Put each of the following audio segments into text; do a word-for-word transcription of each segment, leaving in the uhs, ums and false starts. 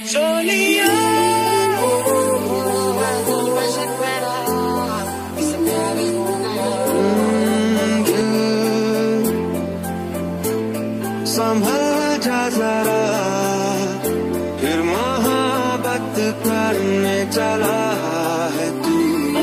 संभल जा जरा, फिर मोहब्बत करने चला है तू।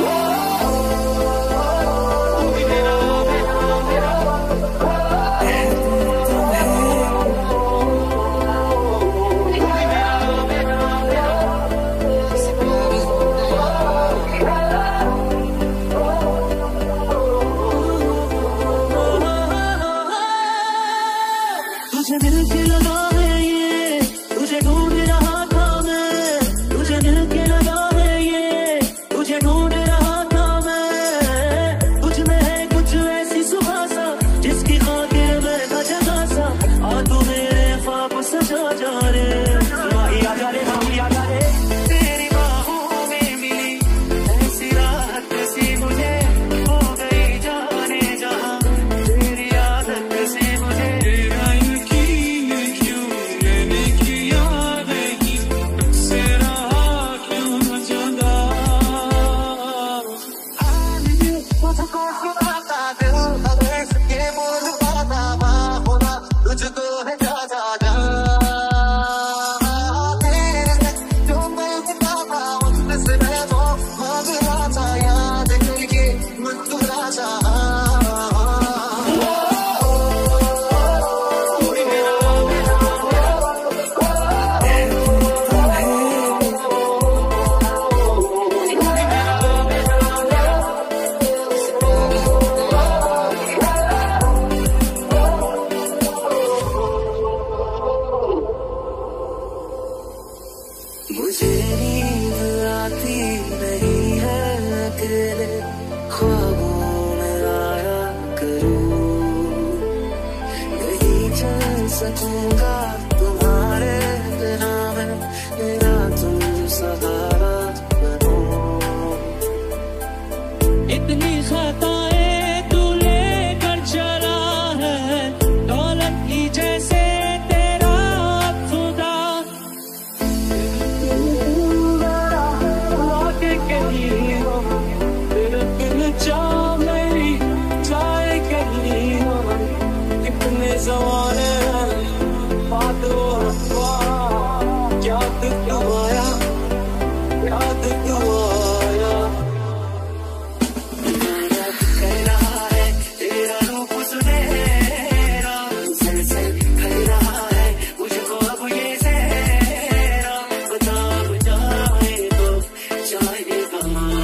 तुझे दिल के लगा है ये, तुझे ढूंढ रहा था मैं, तुझे दिल के लगा है ये, तुझे ढूंढ रहा था मैं। तुझ में है कुछ ऐसी सुहासा, जिसकी खातिर मैं था जगा सा। आ तू मेरे ख्वाब सजा जा रे, माही आ जा रे, माही आ जा रे। तेरी बाहों में मिली ऐसी राहत सी मुझे, हो गई जाने जहां तेरी आदत से मुझे। मुझे नींद आती नहीं है, अकेले ख्वाबों में आया करूं। नहीं चल सकूंगा तुम्हारे बिना मैं, मेरा तुम सहारा बनो। इतनी खताएं तू लेकर चला है, दौलत की जैसे ज़माने बात याद क्यों आया, याद क्यों आया। कह रहा है तेरा रूप सुनहरा, सर से कह रहा है मुझको अब ये सहरा। बता जाए तो जाएगा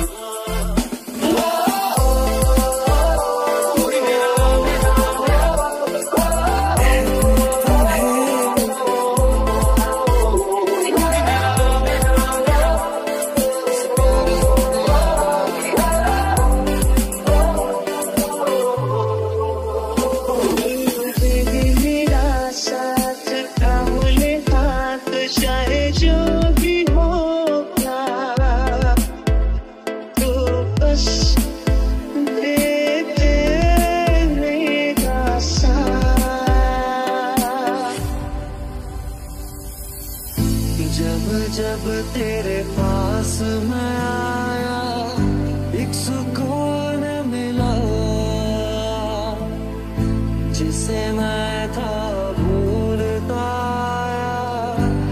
जब जब तेरे पास मैं आया, एक सुकून मिला जिसे मैं था भूलता आया।